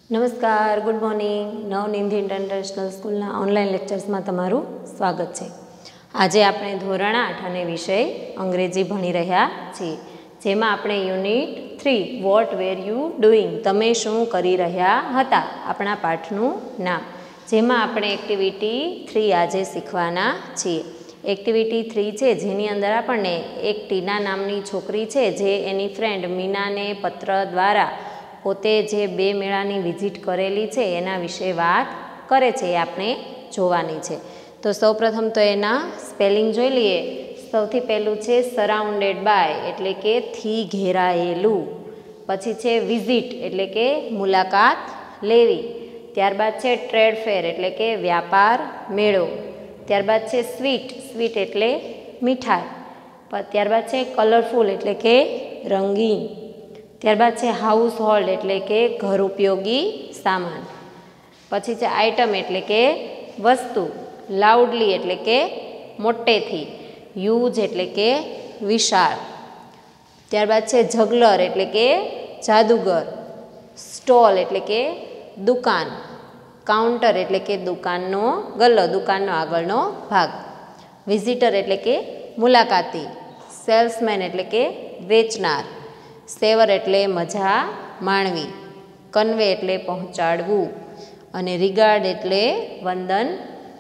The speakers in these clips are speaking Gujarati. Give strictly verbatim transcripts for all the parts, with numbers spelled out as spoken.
નમસ્કાર, ગુડ મોર્નિંગ. નવનિધિ ઇન્ટરનેશનલ સ્કૂલના ઓનલાઈન લેક્ચર્સમાં તમારું સ્વાગત છે. આજે આપણે ધોરણ આઠ અને વિષય અંગ્રેજી ભણી રહ્યા છીએ, જેમાં આપણે unit three what were you doing, તમે શું કરી રહ્યા હતા, આપણા પાઠનું નામ, જેમાં આપણે એક્ટિવિટી થ્રી આજે શીખવાના છીએ. એક્ટિવિટી થ્રી છે જેની અંદર આપણને એક ટીના નામની છોકરી છે જે એની ફ્રેન્ડ મીનાને પત્ર દ્વારા પોતે જે બે મેળાની વિઝિટ કરેલી છે એના વિશે વાત કરે છે, એ આપણે જોવાની છે. તો સૌપ્રથમ તો એના સ્પેલિંગ જોઈ લઈએ. સૌથી પહેલું છે સરાઉન્ડેડ બાય, એટલે કે થી ઘેરાયેલું. પછી છે વિઝિટ, એટલે કે મુલાકાત લેવી. ત્યારબાદ છે ટ્રેડ ફેર, એટલે કે વ્યાપાર મેળો. ત્યારબાદ છે સ્વીટ, સ્વીટ એટલે મીઠાઈ. ત્યારબાદ છે કલરફુલ, એટલે કે રંગીન. ત્યારબાદ છે હાઉસ હોલ્ડ, એટલે કે ઘર ઉપયોગી સામાન. પછી છે આઇટમ, એટલે કે વસ્તુ. લાઉડલી, એટલે કે મોટેથી. યુજ, એટલે કે વિશાળ. ત્યારબાદ છે જગલર, એટલે કે જાદુગર. સ્ટોલ, એટલે કે દુકાન. કાઉન્ટર, એટલે કે દુકાનનો ગલ્લો, દુકાનનો આગળનો ભાગ. વિઝિટર, એટલે કે મુલાકાતી. સેલ્સમેન, એટલે કે વેચનાર. સેવર એટલે મજા માણવી. કન્વે એટલે પહોંચાડવું. અને રિગાર્ડ એટલે વંદન.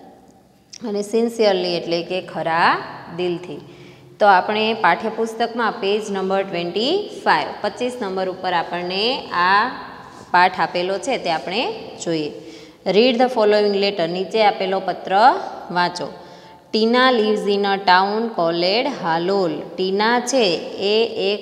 અને સિન્સિયરલી એટલે કે ખરા દિલથી. તો આપણે પાઠ્યપુસ્તકમાં પેજ નંબર ટ્વેન્ટી ફાઇવ પચીસ નંબર ઉપર આપણને આ પાઠ આપેલો છે તે આપણે જોઈએ. રીડ ધ ફોલોઈંગ લેટર, નીચે આપેલો પત્ર વાંચો. Tina lives in a town called Halol. Tina છે એ એક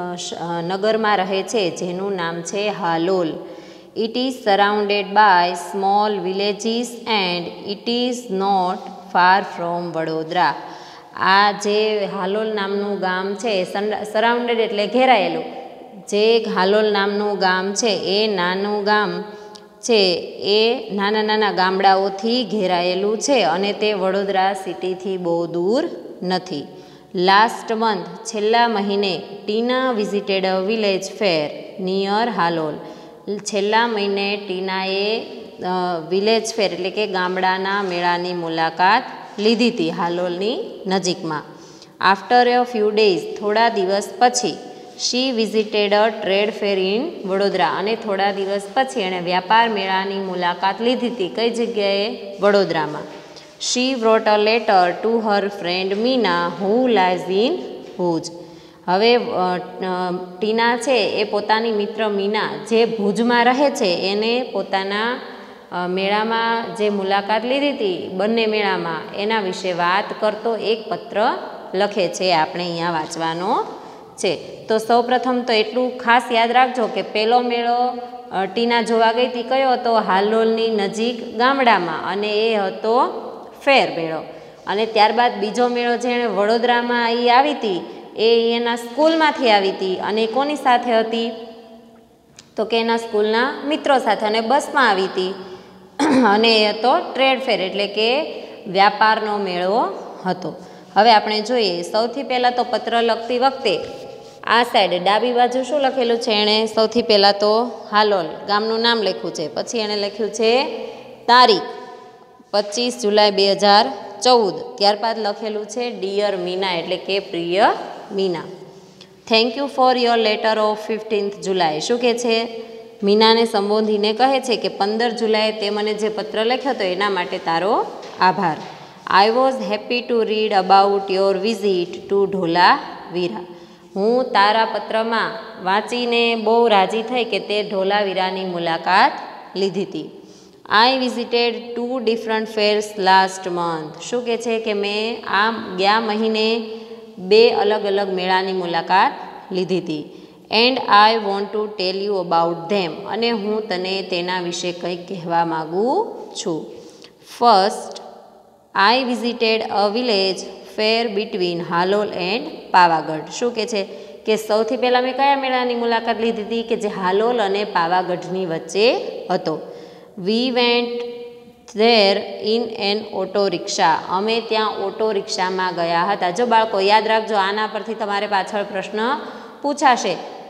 નગરમાં રહે છે જેનું નામ છે Halol. It is surrounded by small villages and it is not far from Vadodara. આ જે હાલોલ નામનું ગામ છે, સરાઉન્ડેડ એટલે ઘેરાયેલું, જે હાલોલ નામનું ગામ છે એ નાનું ગામ છે એ નાના નાના ગામડાઓથી ઘેરાયેલું છે અને તે વડોદરા સિટીથી બહુ દૂર નથી. લાસ્ટ મંથ, છેલ્લા મહિને, Tina visited a village fair near Halol. છેલ્લા મહિને ટીનાએ વિલેજ ફેર એટલે કે ગામડાના મેળાની મુલાકાત લીધી હતી હાલોલની નજીકમાં. આફ્ટર અ ફ્યુ ડેઝ, થોડા દિવસ પછી, she visited a trade fair in Vadodara. અને થોડા દિવસ પછી એણે વ્યાપાર મેળાની મુલાકાત લીધી હતી. કઈ જગ્યાએ? વડોદરામાં. શી wrote a letter to her friend Meena who lives in Bhuj. હવે ટીના છે એ પોતાની મિત્ર મીના જે ભુજમાં રહે છે એને પોતાના મેળામાં જે મુલાકાત લીધી હતી બંને મેળામાં એના વિશે વાત કરતો એક પત્ર લખે છે, આપણે અહીંયા વાંચવાનો છે. તો સૌપ્રથમ તો એટલું ખાસ યાદ રાખજો કે પહેલો મેળો ટીના જોવા ગઈ હતી કયો હતો? હાલોલની નજીક ગામડામાં, અને એ હતો ફેર મેળો. અને ત્યારબાદ બીજો મેળો જેણે વડોદરામાં એ આવી હતી એ એના સ્કૂલમાંથી આવી હતી. અને કોની સાથે હતી? તો કે એના સ્કૂલના મિત્રો સાથે, અને બસમાં આવી હતી. અને એ હતો ટ્રેડ ફેર, એટલે કે વ્યાપારનો મેળો હતો. હવે આપણે જોઈએ, સૌથી પહેલાં તો પત્ર લખતી વખતે આ સાઈડ ડાબી બાજુ શું લખેલું છે? એણે સૌથી પહેલાં તો હાલોલ ગામનું નામ લખ્યું છે. પછી એણે લખ્યું છે તારીખ પચીસ જુલાઈ બે હજાર ચૌદ. ત્યારબાદ લખેલું છે ડિયર મીના, એટલે કે પ્રિય Meena. Thank you for your letter of fifteenth July. શું કહે છે? મીનાને સંબોધીને કહે છે કે પંદર જુલાઈએ તે મને જે પત્ર લખ્યો હતો એના માટે તારો આભાર. I was happy to read about your visit to Dholavira. હું તારા પત્રમાં વાંચીને બહુ રાજી થઈ કે તે ઢોલાવીરાની મુલાકાત લીધી હતી. I visited two different fairs last month. શું કહે છે કે મેં આ ગયા મહિને બે અલગ અલગ મેળાની મુલાકાત લીધી હતી. And I want to tell you about them. અને હું તને તેના વિશે કંઈક કહેવા માગું છું. First, I visited a village fair between Halol and Pavagadh. શું કહે છે કે સૌથી પહેલાં મેં કયા મેળાની મુલાકાત લીધી હતી? કે જે હાલોલ અને પાવાગઢની વચ્ચે હતો. We went there in an auto rickshaw. અમે ત્યાં ઓટો રિક્ષામાં ગયા હતા. જો બાળકો યાદ રાખજો, આના પરથી તમારે પાછળ પ્રશ્ન પૂછાશે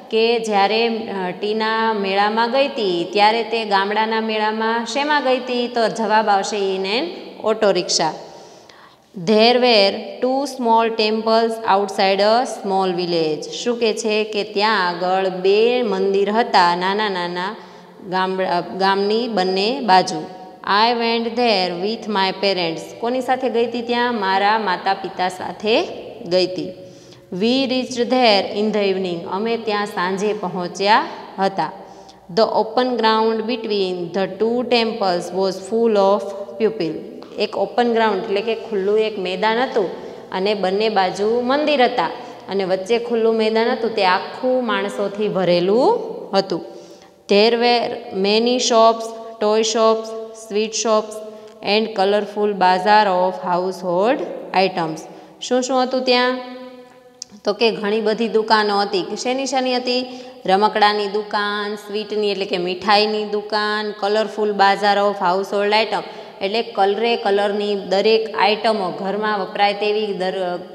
કે જ્યારે ટીના મેળામાં ગઈ હતી ત્યારે તે ગામડાના મેળામાં શેમાં ગઈ હતી? તો જવાબ આવશે in an auto rickshaw. There were two small temples outside a small village. શું કહે છે કે ત્યાં આગળ બે મંદિર હતા નાના નાના ગામડા ગામની બંને બાજુ. I went there with my parents. કોની સાથે ગઈ હતી ત્યાં? મારા માતા પિતા સાથે ગઈ હતી. We reached there in the evening. અમે ત્યાં સાંજે પહોંચ્યા હતા. The open ground between the two temples was full of people. એક ઓપન ગ્રાઉન્ડ એટલે કે ખુલ્લું એક મેદાન હતું અને બંને બાજુ મંદિર હતા અને વચ્ચે ખુલ્લું મેદાન હતું તે આખું માણસોથી ભરેલું હતું. There were many shops, toy shops, sweet shops and colourful bazaar of household items. શું શું હતું ત્યાં? તો કે ઘણી બધી દુકાનો હતી. શેની શેની હતી? રમકડાની દુકાન, સ્વીટની એટલે કે મીઠાઈની દુકાન, colourful bazaar of household item એટલે કલરે કલરની દરેક આઇટમો ઘરમાં વપરાય તેવી દર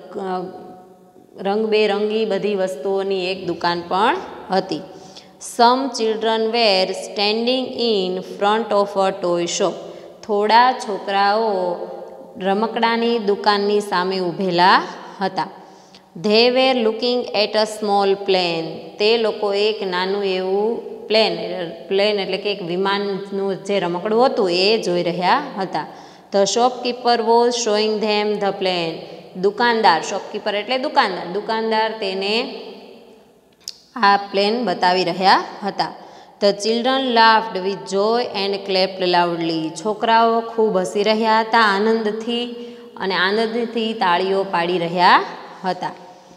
રંગબેરંગી બધી વસ્તુઓની એક દુકાન પણ હતી. Some children were standing in front of a toy shop. થોડા છોકરાઓ રમકડાની દુકાનની સામે ઊભેલા હતા. They were looking at a small plane. તે લોકો એક નાનું એવું પ્લેન પ્લેન એટલે કે એક વિમાનનું જે રમકડું હતું એ જોઈ રહ્યા હતા. The shopkeeper was showing them the plane. દુકાનદાર, શોપકીપર એટલે દુકાનદાર, દુકાનદાર તેને આ પ્લેન બતાવી રહ્યા હતા. The children laughed with joy and clapped loudly. છોકરાઓ ખૂબ હસી રહ્યા હતા આનંદથી અને આનંદથી તાળીઓ પાડી રહ્યા હતા.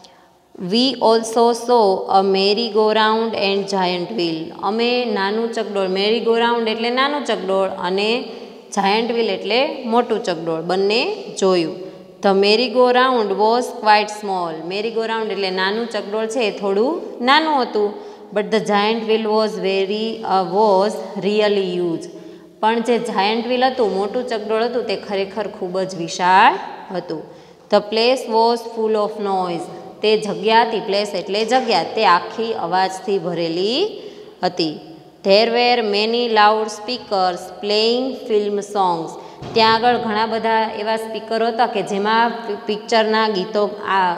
We also saw a merry go round and giant wheel. અમે નાનું ચકડોળ, મેરી ગો રાઉન્ડ એટલે નાનું ચકડોળ અને જાયન્ટ વ્હીલ એટલે મોટું ચકડોળ બંને જોયું. The merry go round was quite small. Merry go round એટલે નાનું ચકડોળ છે એ થોડું નાનું હતું. But the giant wheel was very was really huge. પણ જે જાયન્ટ વ્હીલ હતું, મોટું ચકડોળ હતું તે ખરેખર ખૂબ જ વિશાળ હતું. The place was full of noise. તે જગ્યા હતી, પ્લેસ એટલે જગ્યા, તે આખી અવાજથી ભરેલી હતી. There were many loud speakers playing film songs. ત્યાં આગળ ઘણા બધા એવા સ્પીકરો હતા કે જેમાં પિક્ચરના ગીતો આ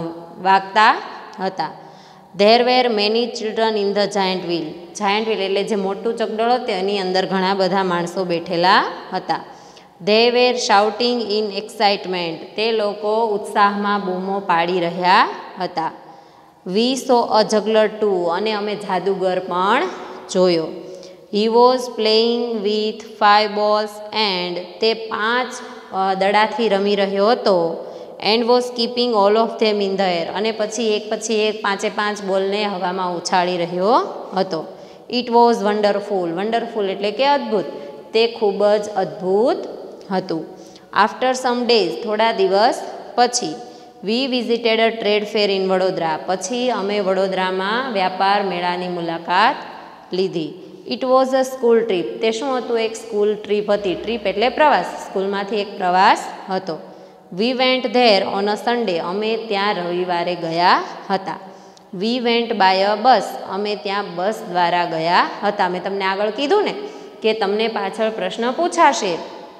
વાગતા હતા. There were many children in the giant wheel. Giant wheel એટલે જે મોટું ચકડોળ હતું એની અંદર ઘણા બધા માણસો બેઠેલા હતા. They were shouting in excitement. તે લોકો ઉત્સાહમાં બૂમો પાડી રહ્યા હતા. We saw a juggler too. અને અમે જાદુગર પણ જોયો. He was playing with five balls and. તે પાંચ દડાથી રમી રહ્યો હતો. And was keeping all of them in the air. અને પછી એક પછી એક પાંચે પાંચ બોલને હવામાં ઉછાળી રહ્યો હતો. It was wonderful. વન્ડરફુલ એટલે કે અદ્ભુત. તે ખૂબ જ અદ્ભુત હતું. After some days. થોડા દિવસ પછી. We visited a trade fair in Vadodara. પછી અમે વડોદરામાં વ્યાપાર મેળાની મુલાકાત લીધી. It was a school trip. તે શું હતું? એક સ્કૂલ ટ્રીપ હતી. ટ્રીપ એટલે પ્રવાસ. સ્કૂલમાંથી એક પ્રવાસ હતો. We went there on a Sunday. અમે ત્યાં રવિવારે ગયા હતા. We went by a bus. અમે ત્યાં બસ દ્વારા ગયા હતા. મેં તમને આગળ કીધું ને કે તમને પાછળ પ્રશ્ન પૂછાશે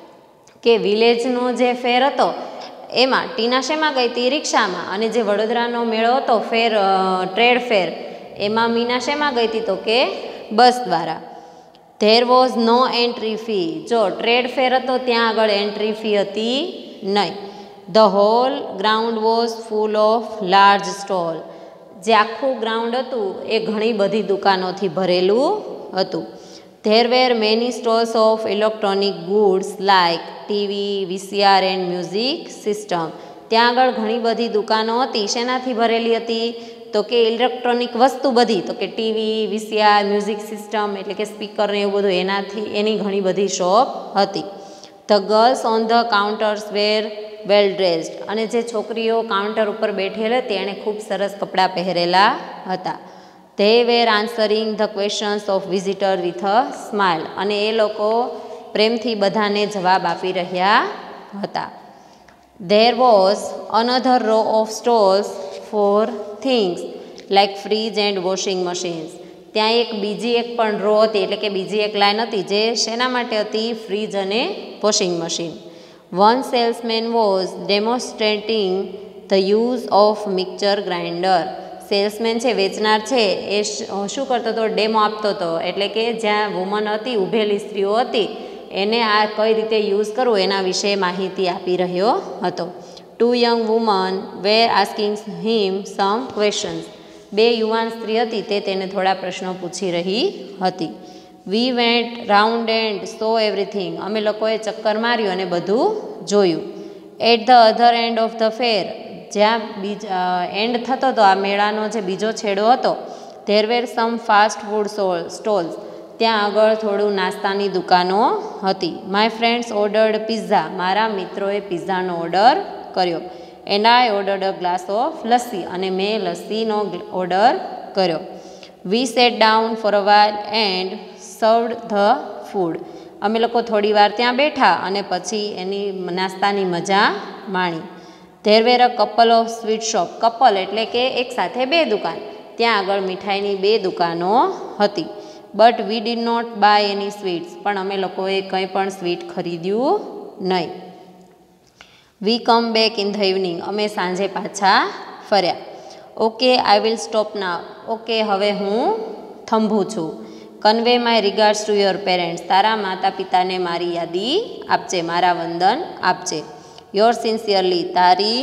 કે વિલેજનો જે ફેર હતો એમાં ટીના શેમાં ગઈ હતી? રિક્ષામાં. અને જે વડોદરાનો મેળો હતો ફેર, ટ્રેડ ફેર, એમાં મીના શેમાં ગઈ હતી? તો કે બસ દ્વારા. There was no entry fee. જો ટ્રેડ ફેર હતો ત્યાં આગળ એન્ટ્રી ફી હતી નહીં. The whole ground was full of large stall. જે આખું ગ્રાઉન્ડ હતું એ ઘણી બધી દુકાનોથી ભરેલું હતું. There were many stalls of electronic goods like TV, VCR and music system. ત્યાં આગળ ઘણી બધી દુકાનો હતી. શેનાથી ભરેલી હતી? તો કે ઇલેક્ટ્રોનિક વસ્તુ બધી, તો કે ટીવી, વીસીઆર, મ્યુઝિક સિસ્ટમ એટલે કે સ્પીકર ને એવું બધું, એનાથી એની ઘણી બધી શોપ હતી. The girls on the counters were well dressed. અને જે છોકરીઓ કાઉન્ટર ઉપર બેઠેલી હતી એણે ખૂબ સરસ કપડાં પહેરેલા હતા. They were answering the questions of visitor with a smile. અને એ લોકો પ્રેમથી બધાને જવાબ આપી રહ્યા હતા. There was another row of stalls for things. Like fridge and washing machines. ત્યાં એક બીજી એક પણ રો હતી, એટલે કે બીજી એક લાઇન હતી જે શેના માટે હતી? ફ્રીજ અને washing machine. One salesman was demonstrating the use of mixer grinder. Salesman છે, વેચનાર છે, એ શું કરતો હતો? ડેમો આપતો હતો, એટલે કે જ્યાં વુમન હતી, ઊભેલી સ્ત્રીઓ હતી, એને આ કઈ રીતે યુઝ કરવું એના વિશે માહિતી આપી રહ્યો હતો. Two young woman were asking him some questions. બે યુવાન સ્ત્રી હતી તે તેને થોડા પ્રશ્નો પૂછી રહી હતી. We went round and saw everything. અમે લોકોએ ચક્કર માર્યું અને બધું જોયું. At the other end of the fair. જ્યાં બીજ એન્ડ થતો હતો, આ મેળાનો જે બીજો છેડો હતો, there were some fast food stalls. ત્યાં આગળ થોડું નાસ્તાની દુકાનો હતી. My friends ordered pizza. મારા મિત્રોએ પિઝાનો ઓર્ડર કર્યો. And I ordered a glass of lassi. અને મેં લસ્સીનો ઓર્ડર કર્યો. We sat down for a while and served the food. અમે લોકો થોડી વાર ત્યાં બેઠા અને પછી એની નાસ્તાની મજા માણી. There were a couple of sweet shop. Couple એટલે કે એક સાથે બે દુકાન. ત્યાં આગળ મીઠાઈની બે દુકાનો હતી. But we did not buy any sweets. પણ અમે લોકોએ કંઈ પણ સ્વીટ ખરીદ્યું નહીં. We come back in the evening. અમે સાંજે પાછા ફર્યા. Okay I will stop now. Okay હવે હું થંભું છું. Convey my regards to your parents. તારા માતા પિતાને મારી યાદી આપજે, મારા વંદન આપજે. Your sincerely. તારી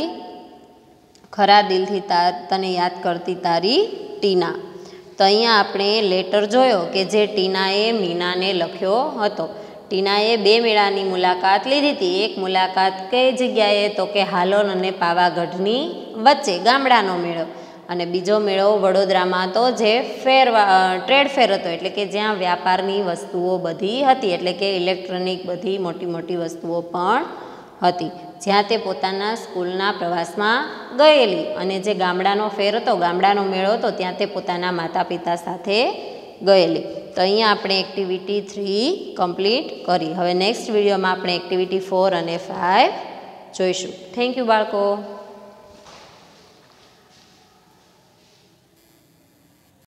ખરા દિલથી તાર તને યાદ કરતી તારી ટીના. તો અહીંયા આપણે લેટર જોયો કે જે ટીનાએ મીનાને લખ્યો હતો. ટીનાએ બે મેળાની મુલાકાત લીધી હતી. એક મુલાકાત કઈ જગ્યાએ? તો કે હાલોલ અને પાવાગઢની વચ્ચે, ગામડાનો મેળો. અને બીજો મેળો વડોદરામાં હતો, જે ફેર ટ્રેડ ફેર હતો, એટલે કે જ્યાં વ્યાપારની વસ્તુઓ બધી હતી, એટલે કે ઇલેક્ટ્રોનિક બધી મોટી મોટી વસ્તુઓ પણ હતી, જ્યાં તે પોતાના સ્કૂલના પ્રવાસમાં ગયેલી. અને જે ગામડાનો ફેર હતો, ગામડાનો મેળો હતો, ત્યાં તે પોતાના માતા પિતા સાથે ગયેલી. તો અહીંયા આપણે એક્ટિવિટી થ્રી કમ્પ્લીટ કરી. હવે નેક્સ્ટ વિડીયોમાં આપણે એક્ટિવિટી ફોર અને ફાઇવ જોઈશું. થેન્ક યુ બાળકો.